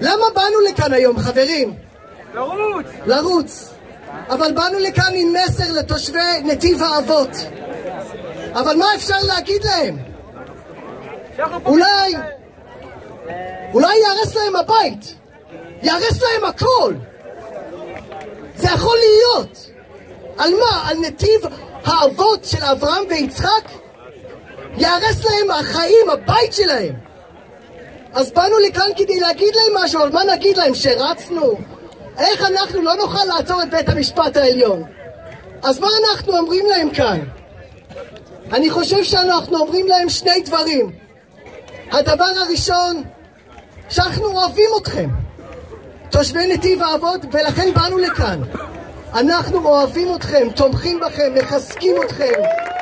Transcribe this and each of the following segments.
למה באנו לכאן היום, חברים? לרוץ. אבל באנו לכאן עם מסר לתושבי נתיב האבות. אבל מה אפשר להגיד להם? אולי יהרס להם הבית, יהרס להם הכל. זה יכול להיות. על מה? על נתיב האבות של אברהם ויצחק? יהרס להם החיים, הבית שלהם. אז באנו לכאן כדי להגיד להם משהו, אבל מה נגיד להם? שרצנו? איך אנחנו לא נוכל לעצור את בית המשפט העליון? אז מה אנחנו אומרים להם כאן? אני חושב שאנחנו אומרים להם שני דברים. הדבר הראשון, שאנחנו אוהבים אתכם, תושבי נתיב האבות, ולכן באנו לכאן. אנחנו אוהבים אתכם, תומכים בכם, מחזקים אתכם.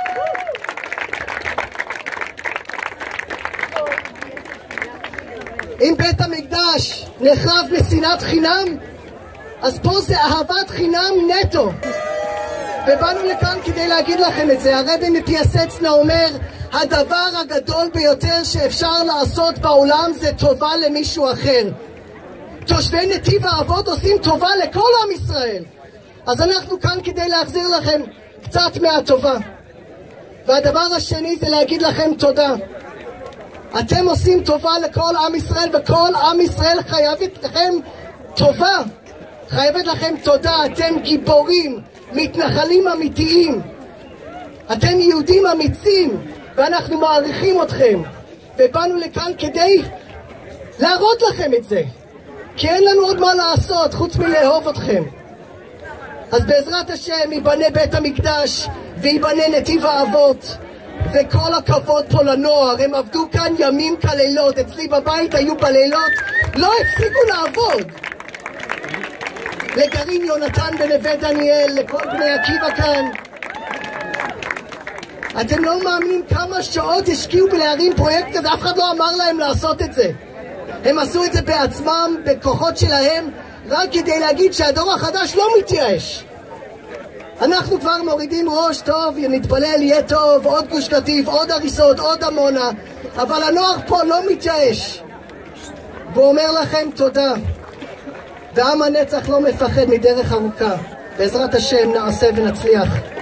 אם בית המקדש נחרב משנאת חינם, אז פה זה אהבת חינם נטו. ובאנו לכאן כדי להגיד לכם את זה. הרבי מפיאסצנה אומר, הדבר הגדול ביותר שאפשר לעשות בעולם זה טובה למישהו אחר. תושבי נתיב האבות עושים טובה לכל עם ישראל. אז אנחנו כאן כדי להחזיר לכם קצת מהטובה. והדבר השני זה להגיד לכם תודה. אתם עושים טובה לכל עם ישראל, וכל עם ישראל חייבת לכם טובה. חייבת לכם תודה. אתם גיבורים, מתנחלים אמיתיים. אתם יהודים אמיצים, ואנחנו מעריכים אתכם. ובאנו לכאן כדי להראות לכם את זה. כי אין לנו עוד מה לעשות חוץ מלאהוב אתכם. אז בעזרת השם ייבנה בית המקדש וייבנה נתיב האבות. וכל הכבוד פה לנוער, הם עבדו כאן ימים כלילות. אצלי בבית היו בלילות, לא הפסיקו לעבוד. לגרעין יונתן בנווה דניאל, לכל בני עקיבא כאן. אתם לא מאמינים כמה שעות השקיעו בלהרים פרויקט כזה, אף אחד לא אמר להם לעשות את זה. הם עשו את זה בעצמם, בכוחות שלהם, רק כדי להגיד שהדור החדש לא מתייאש. אנחנו כבר מורידים ראש, טוב, נתפלל, יהיה טוב, עוד גוש קטיף, עוד הריסות, עוד עמונה, אבל הנוער פה לא מתייאש. והוא אומר לכם תודה. ועם הנצח לא מפחד מדרך ארוכה. בעזרת השם נעשה ונצליח.